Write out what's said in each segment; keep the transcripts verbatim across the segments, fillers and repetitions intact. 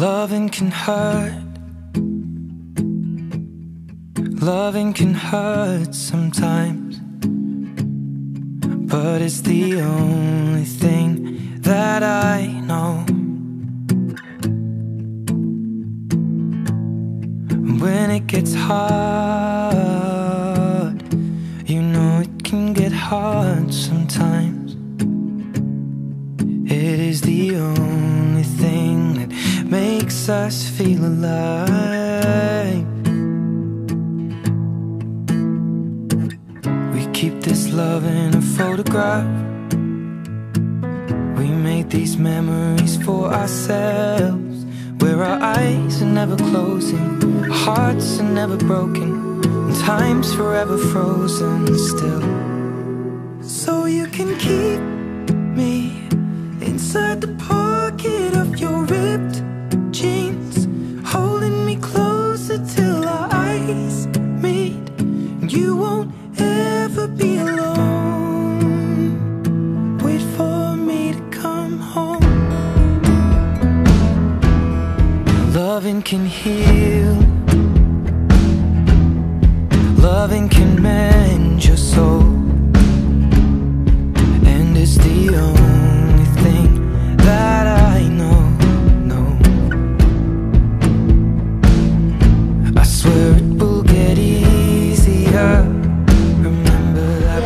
Loving can hurt. Loving can hurt sometimes, but it's the only thing that I know. When it gets hard, you know it can get hard sometimes. It is the only thing that makes us feel alive. We keep this love in a photograph. We make these memories for ourselves, where our eyes are never closing, our hearts are never broken, and time's forever frozen still. So you can keep me inside the pocket of your ripped jeans, holding me closer till our eyes meet. You won't ever be alone. Wait for me to come home. Loving can heal. Loving can mend your soul, and it's the only thing that I know, no. I swear it will get easier. Remember that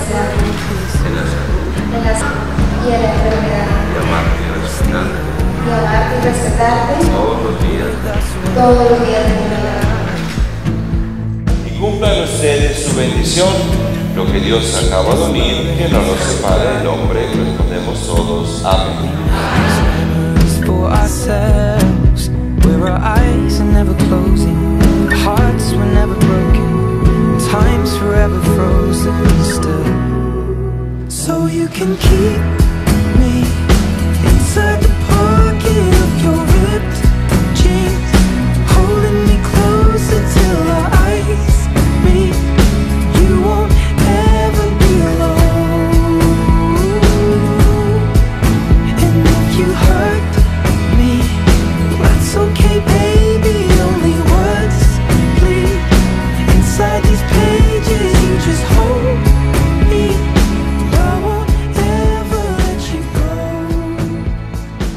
de la salud y de la enfermedad, y amarte y respetarte y amarte y respetarte todos los días, todos los días de mi vida. y cumplan ustedes su bendición. Lo que Dios acaba de unir, que no nos separe el hombre. Respondemos todos, amén. memories for ourselves, where our eyes are never closing, our hearts were never broken, time's forever frozen still. So you can keep me inside the pocket of your ripped jeans, holding me closer till our eyes meet. You won't ever be alone. And if you hurt me, that's okay, baby. Only words bleed inside these pages. You just hold me. I won't ever let you go.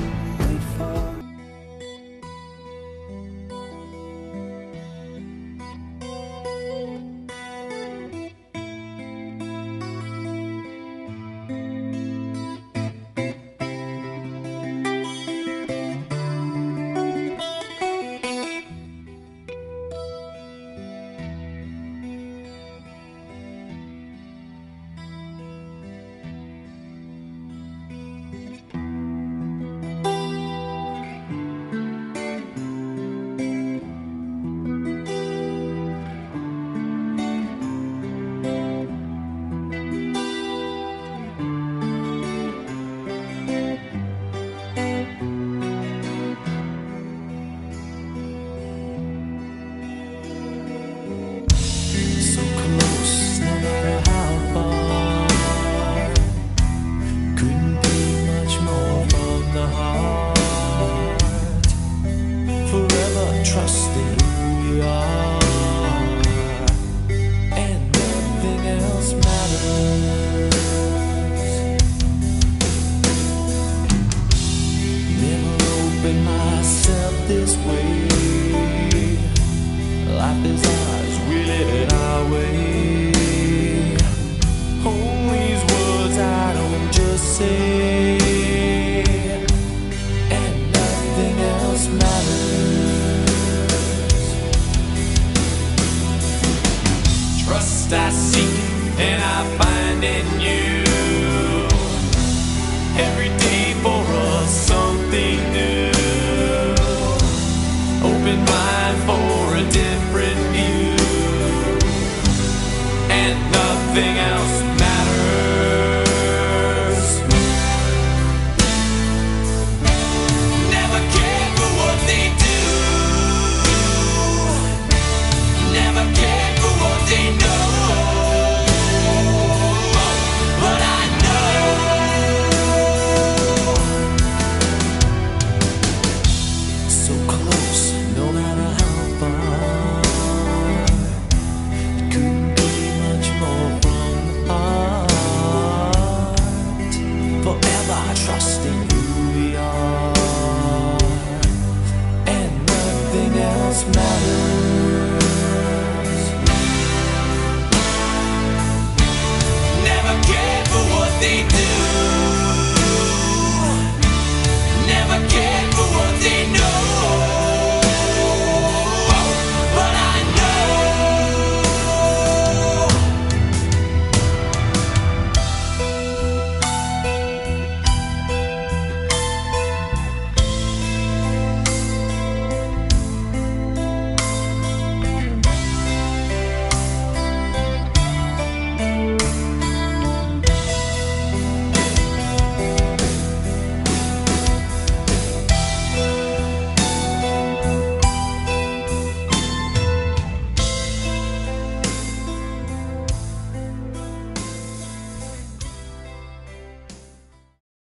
matter.